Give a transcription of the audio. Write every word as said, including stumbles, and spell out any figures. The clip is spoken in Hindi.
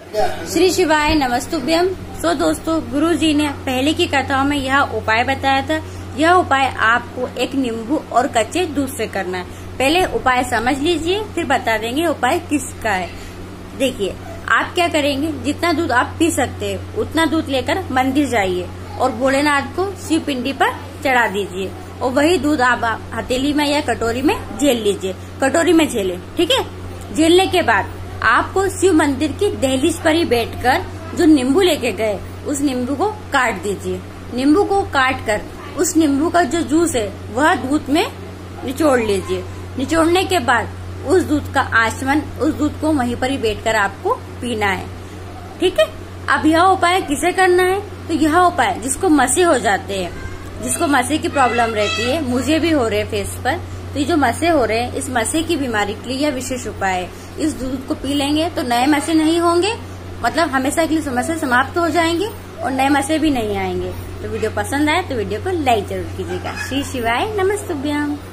श्री शिवाय नमस्तुभ्यम। सो दोस्तों, गुरु जी ने पहले की कथाओं में यह उपाय बताया था। यह उपाय आपको एक नींबू और कच्चे दूध से करना है। पहले उपाय समझ लीजिए, फिर बता देंगे उपाय किसका है। देखिए, आप क्या करेंगे, जितना दूध आप पी सकते हैं उतना दूध लेकर मंदिर जाइए और भोलेनाथ को शिव पिंडी पर चढ़ा दीजिए और वही दूध आप हथेली में या कटोरी में झेल लीजिए। कटोरी में झेले, ठीक है। झेलने के बाद आपको शिव मंदिर की दहलीज पर ही बैठकर जो नींबू लेके गए उस नींबू को काट दीजिए। नींबू को काट कर उस नींबू का जो जूस है वह दूध में निचोड़ लीजिए। निचोड़ने के बाद उस दूध का आचमन, उस दूध को वहीं पर ही बैठकर आपको पीना है, ठीक है। अब यह उपाय किसे करना है, तो यह उपाय जिसको मसे हो जाते हैं, जिसको मसे की प्रॉब्लम रहती है, मुझे भी हो रहे हैं फेस पर, तो ये जो मसे हो रहे हैं, इस मसे की बीमारी के लिए यह विशेष उपाय है। इस दूध को पी लेंगे तो नए मसे नहीं होंगे, मतलब हमेशा के लिए समस्या समाप्त हो जाएंगे और नए मसे भी नहीं आएंगे। तो वीडियो पसंद आए तो वीडियो को लाइक जरूर कीजिएगा। श्री शिवाय नमस्तुभ्यम।